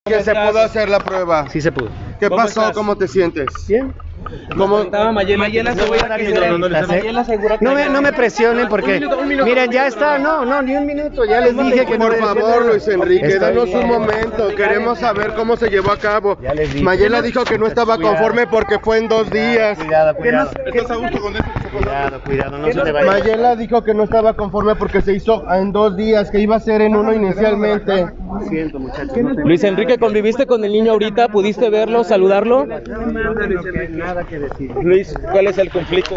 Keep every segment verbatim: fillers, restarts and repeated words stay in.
que se pudo hacer la prueba. Sí se pudo. ¿Qué pasó? ¿Cómo te sientes? Bien. ¿Cómo? Mayela, Mayela se voy a dar No me, no me presionen porque, miren, ya está, no, no, ni un minuto, ya les dije que no. Por favor, Luis Enrique, Está danos bien. un momento, queremos saber cómo se llevó a cabo. Ya les dije. Mayela dijo que no estaba conforme porque fue en dos días. Cuidado, cuidado. ¿Estás a gusto con eso? Cuidado, cuidado, no se te vaya. Mayela dijo que no estaba conforme porque se hizo en dos días, que iba a ser en uno inicialmente. Siento, muchachos. Luis Enrique, ¿conviviste con el niño ahorita? ¿Pudiste verlo, saludarlo? Nada que decir. Luis, ¿cuál es el conflicto?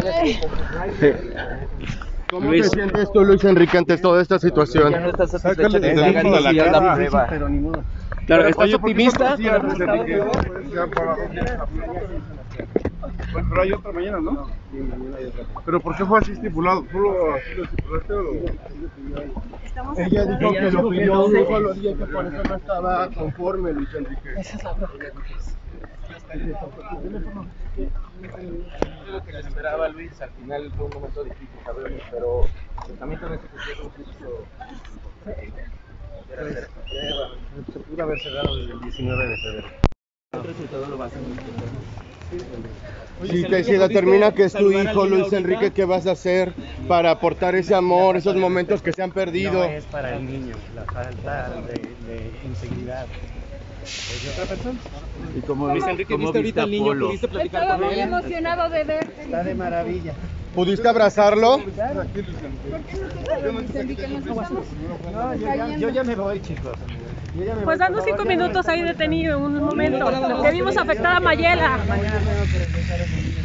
¿Cómo Luis. te sientes tú, Luis Enrique, ante toda esta situación? Ya no estás satisfecho Sácale de el que hagan teléfono a la y cara. la prueba. Pero ni modo. Claro, ¿estás Oye, ¿por qué optimista? no te decías, Luis Enrique? Pues, pero hay otra mañana, ¿no? ¿Pero por qué fue así estipulado? ¿Tú lo, así lo estipulaste o lo...? Ella dijo que lo pidió un solo día, que por eso no estaba conforme, Luis Enrique. Esa es la prueba. Lo que le esperaba Luis, al final fue un momento difícil, sabemos, pero también con este proceso Se pudo haber cerrado el diecinueve de febrero. el resultado lo va a hacer. Si te si determina que es tu hijo, Luis Enrique, ¿qué vas a hacer para aportar ese amor, esos momentos que se han perdido? No es para el niño, la falta de, de inseguridad. ¿Es otra persona? Y como Luis Enrique, ¿viste ahorita al niño? ¿Pudiste platicar Estaba con muy él? emocionado de verte. Está de maravilla. ¿Pudiste abrazarlo? ¿Por qué no te Luis Enrique? Nos estamos No, yo, ya, yo ya me voy, chicos. Yo ya me Pues voy, dando por cinco favor, ya minutos me- ahí detenido en un momento. Que vimos afectada a Mayela. Mañana tengo que regresar a mi-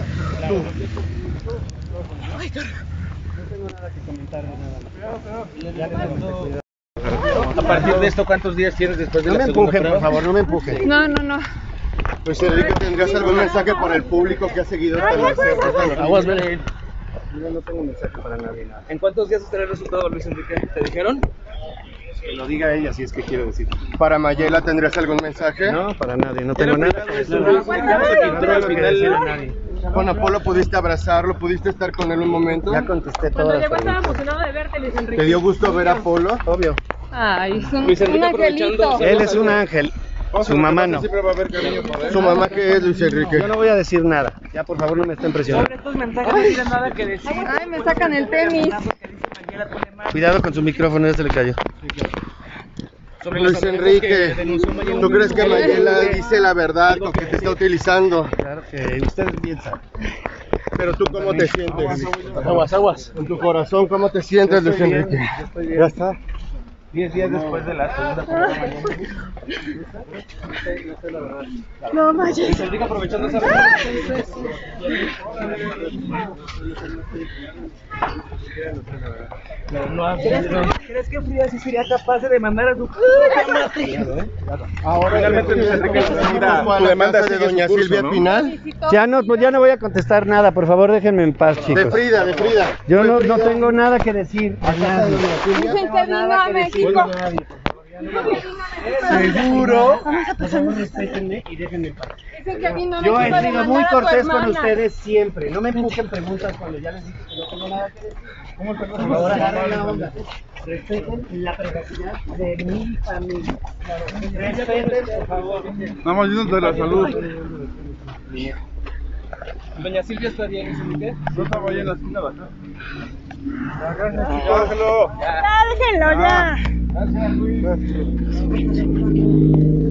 No tengo nada que comentar de nada más. Ya les digo, cuidado. A partir de esto, ¿cuántos días tienes después de No la me segunda empujen, por prueba? favor, no me empujen. No, no, no. Luis Enrique, ¿tendrías algún mensaje para el público que ha seguido esta noticia? Aguas, ven. Yo no tengo mensaje para nadie, nada. ¿En cuántos días estará el resultado, Luis Enrique? ¿Te dijeron? Que lo diga ella si es que quiero decir. ¿Para Mayela tendrías algún mensaje? No, para nadie, no tengo nada que decir. Luis. Ya no se filtró tengo al que final. decir a nadie. Con Apolo, ¿pudiste abrazarlo? ¿Pudiste estar con él un momento? Ya contesté Cuando todas las llegó estaba preguntas. emocionado de verte, Luis Enrique. ¿Te dio gusto ver a Apolo? Obvio. Ay, es un, Luis Enrique, un aprovechando- angelito. Él es un ángel. Su mamá no. Siempre va a haber cariño para él. ¿Su mamá qué es, Luis Enrique? Yo no voy a decir nada. Ya, por favor, no me estén presionando. Estos mensajes no tienen nada que decir. Ay, me sacan el tenis. Cuidado con su micrófono, ya se le cayó. Sobre los Luis amenazas Enrique, que denunció Mayela. ¿tú crees que Mayela dice la verdad o que te está utilizando? Claro que ustedes piensan. Pero tú, ¿cómo te sientes? Aguas, aguas. En tu corazón, ¿cómo te sientes, Luis Enrique? Ya está. Diez días después de la segunda prueba mañana. No, Maya. Luis Enrique, aprovechando esa No hace- ¿Crees que Frida sí sería capaz de demandar a su Ahora Finalmente, Luis Enrique, fue a tu la demanda casa de sigue su doña curso, Silvia ¿no? Pinal. Ya no, pues ya no voy a contestar nada, por favor déjenme en paz, De chicos. Frida, de Frida. Yo no, De no Frida. tengo nada que decir a nadie. Dicen que vino a México. ¿Seguro? Por favor, respétenme y déjenme en paz. Dicen que vino a Yo México he a sido demandar muy a tu cortés con hermana. ustedes siempre. No me empujen preguntas cuando ya les dije que no tengo nada que decir. Por favor, agarren la onda. Respeten la privacidad de mi familia. Respeten, por favor. Nada más dinos de la salud. Doña Silvia está bien, Luis Enrique. No estaba ahí en la esquina de acá. Déjalo. Ya, déjenlo ya. Gracias, Luis.